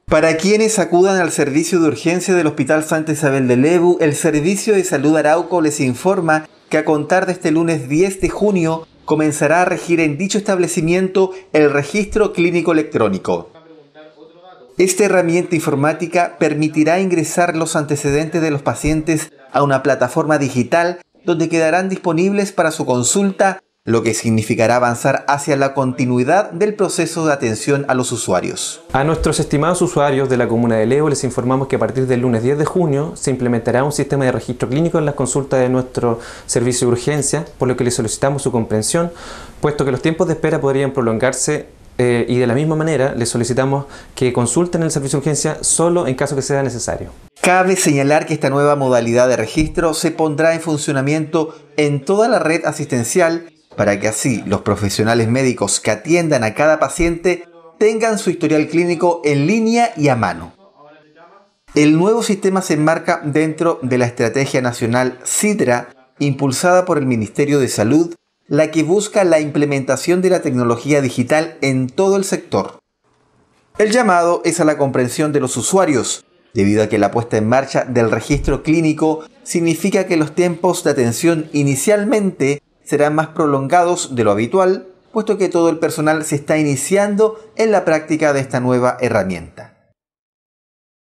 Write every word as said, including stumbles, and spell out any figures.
Para quienes acudan al servicio de urgencia del Hospital Santa Isabel de Lebu, el Servicio de Salud Arauco les informa que a contar de este lunes diez de junio comenzará a regir en dicho establecimiento el registro clínico electrónico. Esta herramienta informática permitirá ingresar los antecedentes de los pacientes a una plataforma digital donde quedarán disponibles para su consulta, lo que significará avanzar hacia la continuidad del proceso de atención a los usuarios. A nuestros estimados usuarios de la comuna de Lebu les informamos que a partir del lunes diez de junio se implementará un sistema de registro clínico en las consultas de nuestro servicio de urgencia, por lo que les solicitamos su comprensión, puesto que los tiempos de espera podrían prolongarse eh, y de la misma manera les solicitamos que consulten el servicio de urgencia solo en caso que sea necesario. Cabe señalar que esta nueva modalidad de registro se pondrá en funcionamiento en toda la red asistencial para que así los profesionales médicos que atiendan a cada paciente tengan su historial clínico en línea y a mano. El nuevo sistema se enmarca dentro de la Estrategia Nacional SIDRA, impulsada por el Ministerio de Salud, la que busca la implementación de la tecnología digital en todo el sector. El llamado es a la comprensión de los usuarios, debido a que la puesta en marcha del registro clínico significa que los tiempos de atención inicialmente serán más prolongados de lo habitual, puesto que todo el personal se está iniciando en la práctica de esta nueva herramienta.